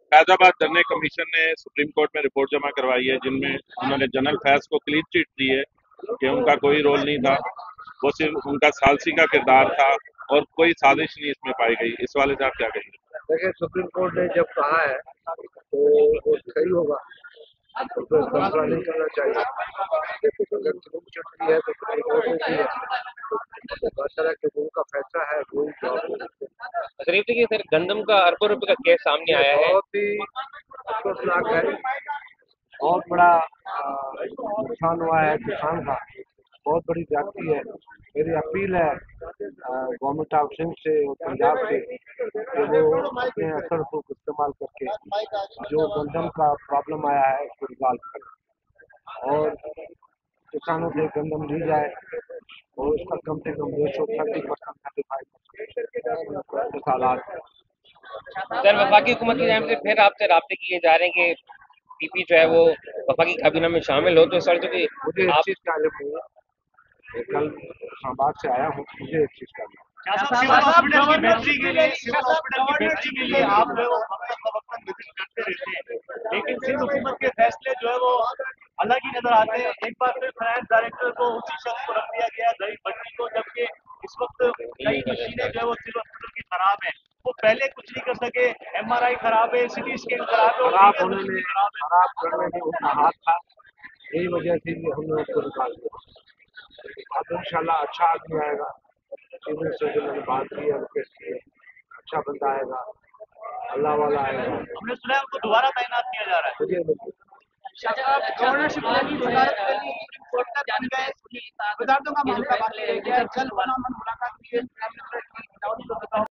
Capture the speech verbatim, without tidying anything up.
फैजाबाद धरने कमीशन ने supreme court में रिपोर्ट जमा करवाई है, जिनमें उन्होंने जनरल फैज को क्लीन चिट दी है कि उनका कोई रोल नहीं था, वो सिर्फ उनका सालसी का किरदार था और कोई साजिश नहीं इसमें पाई गई। इस वाले से आप क्या कहेंगे? देखिए, सुप्रीम कोर्ट ने जब कहा है तो वो सही होगा, तो फिर फैसला नहीं करना चाहिए। अगर क्लीन चिट दी है तो सुप्रीम कोर्ट ने दी है, तो बात है कि जो उनका फैसला है वो ही जवाब है। शरीफ देखिए सर, गंदम का अरबों रुपए का केस सामने आया है। बहुत ही अफसोसनाक है, बहुत बड़ा अ, नुकसान हुआ है किसान का, बहुत बड़ी जाति है। मेरी अपील है गवर्नमेंट ऑफ सिंध से और पंजाब से कि वो अपने असर को इस्तेमाल करके जो गंदम का प्रॉब्लम आया है उसको रिजॉल्व करें और किसानों से गंदम ली जाए और उसका कम से कम ratio thirty percent thirty five percent हालात है। सर, वफाकी हुकूमत की जानिब से फिर आपसे राब्ते किए जा रहे हैं कि पीपी जो है वो वफाकी काबीना में शामिल हो, तो इस वक्त भी मुझे इस आप चीज़ का इल्म नहीं है, कल इस्लामाबाद से आया हूँ, मुझे इस चीज़ का इल्म हॉस्पिटल के लिए सिविल हॉस्पिटल की बेहतरी के लिए आप जो है वो वक्तन फवक्तन विजिट करते रहते हैं, लेकिन सिंध हुकूमत के फैसले जो है वो अलग ही नजर आते हैं। एक बार फिर फाइनेंस डायरेक्टर को उसी शख्स को रख दिया गया, गरीब भट्टी को, जबकि इस वक्त कई मशीनें जो है वो सिविल हॉस्पिटल की खराब है, वो पहले कुछ नहीं कर सके। एम आर आई खराब है, सिटी स्कैन खराब है, खराब होने में खराब करने में उनका हाथ था, यही वजह थी कि हमने उसको निकाल दिया। अब इंशाल्लाह अच्छा आदमी आएगा, चीफ मिनिस्टर से मैंने बात की है, रिक्वेस्ट की है, अच्छा बंदा आएगा, अल्लाह वाला आएगा। हमने सुना है उनको दोबारा तैनात किया जा रहा है। मुझे गवर्नरशिप रैली वजारत रैली सुप्रीम कोर्ट तक बन गए, वजारतों का मामला बात है, जल मुलाकात भी है।